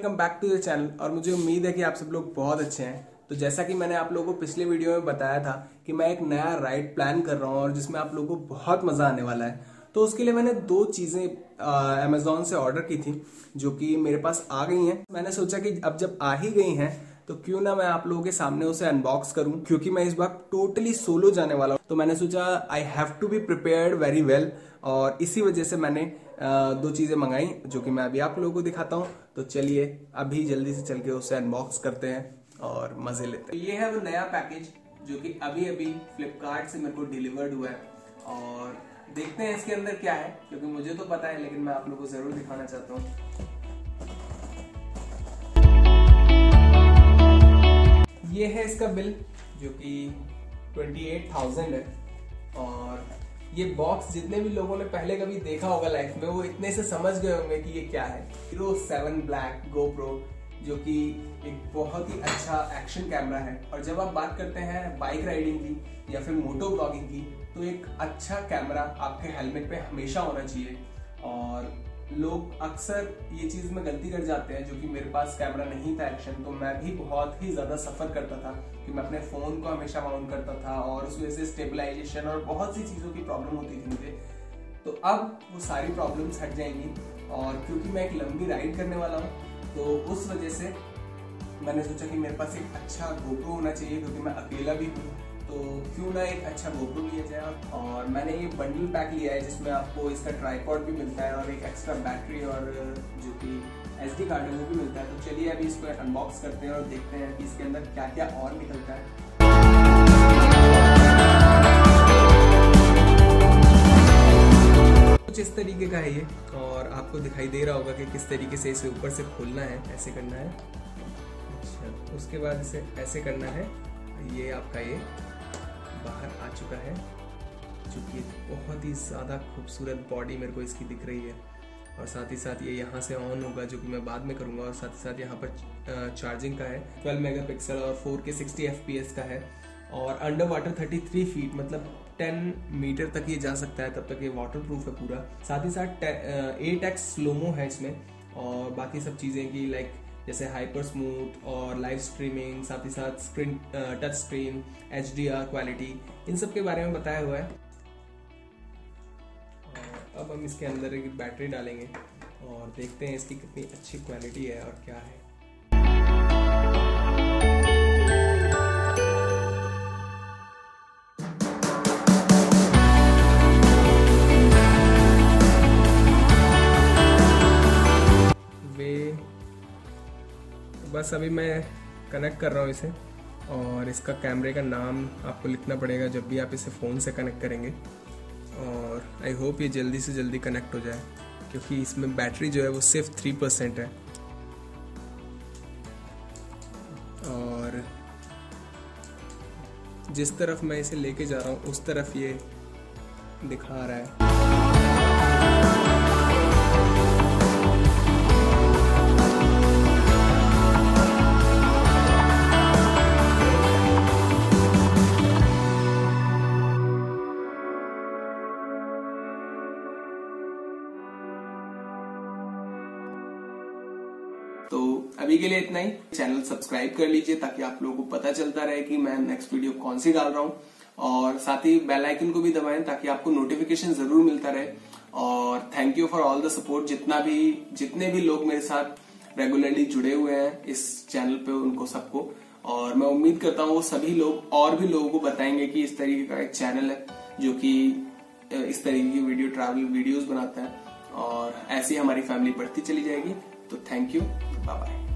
Welcome back to the channel. और मुझे उम्मीद है कि आप सब लोग बहुत अच्छे हैं। तो जैसा कि मैंने आप लोगों को पिछले वीडियो में बताया था कि मैं एक नया राइड प्लान कर रहा हूँ और जिसमें आप लोगों को बहुत मजा आने वाला है। तो उसके लिए मैंने 2 चीजें अमेजोन से ऑर्डर की थी जो कि मेरे पास आ गई हैं। मैंने सोचा कि अब जब आ ही गई हैं तो क्यों ना मैं आप लोगों के सामने उसे अनबॉक्स करूं, क्योंकि मैं इस बार टोटली सोलो जाने वाला हूं। तो मैंने सोचा I have to be prepared very well, और इसी वजह से मैंने 2 चीजें मंगाई जो कि मैं अभी आप लोगों को दिखाता हूं। तो चलिए अभी जल्दी से चल के उसे अनबॉक्स करते हैं और मजे लेते हैं। ये है वो नया पैकेज जो कि अभी अभी फ्लिपकार्ट से मेरे को डिलीवर्ड हुआ है, और देखते हैं इसके अंदर क्या है, क्योंकि मुझे तो पता है लेकिन मैं आप लोगों को जरूर दिखाना चाहता हूँ। ये है इसका बिल जो कि 28,000 है, और ये बॉक्स जितने भी लोगों ने पहले कभी देखा होगा लाइफ में वो इतने से समझ गए होंगे कि ये क्या है। हीरो 7 ब्लैक GoPro जो कि एक बहुत ही अच्छा एक्शन कैमरा है। और जब आप बात करते हैं बाइक राइडिंग की या फिर मोटो ब्लॉगिंग की, तो एक अच्छा कैमरा आपके हेलमेट पे हमेशा होना चाहिए। और लोग अक्सर ये चीज में गलती कर जाते हैं, जो कि मेरे पास कैमरा नहीं था एक्शन, तो मैं भी बहुत ही ज्यादा सफर करता था कि मैं अपने फोन को हमेशा माउंट करता था और उस वजह से स्टेबलाइजेशन और बहुत सी चीजों की प्रॉब्लम होती थी मुझे। तो अब वो सारी प्रॉब्लम्स हट जाएंगी, और क्योंकि मैं एक लंबी राइड करने वाला हूँ तो उस वजह से मैंने सोचा कि मेरे पास एक अच्छा GoPro होना चाहिए, क्योंकि मैं अकेला भी हूँ तो क्यों ना एक अच्छा GoPro लिया जाए। और मैंने ये बंडल पैक लिया है जिसमें आपको इसका ट्राइपॉड भी मिलता है और एक एक्स्ट्रा बैटरी और जो कि SD कार्ड है वो भी मिलता है। तो चलिए अभी इसको अनबॉक्स करते हैं और देखते हैं कि इसके अंदर क्या क्या और निकलता है। कुछ इस तरीके का है ये, और आपको दिखाई दे रहा होगा कि किस तरीके से इसे ऊपर से खोलना है, ऐसे करना है। अच्छा, उसके बाद इसे ऐसे करना है। ये आपका ये बाहर आ चुका है, जो कि बहुत ही ज़्यादा खूबसूरत बॉडी मेरे को इसकी दिख रही है। और साथ ही साथ ये यहाँ से ऑन होगा, जो कि मैं बाद में करूँगा। और साथ ही साथ यहाँ पर चार्जिंग का है, 12 मेगापिक्सल और 4K 60 FPS का है। और अंडर वाटर 33 फीट मतलब 10 मीटर तक ये जा सकता है, तब तक ये वाटर प्रूफ है पूरा। साथ ही साथ 8x स्लोमो है इसमें, और बाकी सब चीज़ें की लाइक जैसे हाइपर स्मूथ और लाइव स्ट्रीमिंग, साथ ही साथ screen touch screen, HDR quality, इन सब के बारे में बताया हुआ है। और अब हम इसके अंदर एक बैटरी डालेंगे और देखते हैं इसकी कितनी अच्छी क्वालिटी है और क्या है। बस अभी मैं कनेक्ट कर रहा हूँ इसे, और इसका कैमरे का नाम आपको लिखना पड़ेगा जब भी आप इसे फ़ोन से कनेक्ट करेंगे। और आई होप ये जल्दी से जल्दी कनेक्ट हो जाए, क्योंकि इसमें बैटरी जो है वो सिर्फ 3% है। और जिस तरफ मैं इसे लेके जा रहा हूँ उस तरफ ये दिखा रहा है। तो अभी के लिए इतना ही। चैनल सब्सक्राइब कर लीजिए ताकि आप लोगों को पता चलता रहे कि मैं नेक्स्ट वीडियो कौन सी डाल रहा हूँ, और साथ ही बेल आइकन को भी दबाएं ताकि आपको नोटिफिकेशन जरूर मिलता रहे। और thank you for all the support. जितने भी लोग मेरे साथ रेगुलरली जुड़े हुए हैं इस चैनल पे, उनको सबको, और मैं उम्मीद करता हूँ वो सभी लोग और भी लोगों को बताएंगे कि इस तरीके का एक चैनल है जो कि इस तरीके की ट्रैवल वीडियोस बनाता है, और ऐसी हमारी फैमिली बढ़ती चली जाएगी। तो थैंक यू, बाय बाय।